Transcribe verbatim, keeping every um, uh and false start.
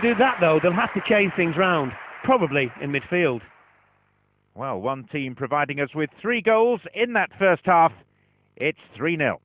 do that, though, they'll have to change things round, probably in midfield. Well, one team providing us with three goals in that first half. It's three nil.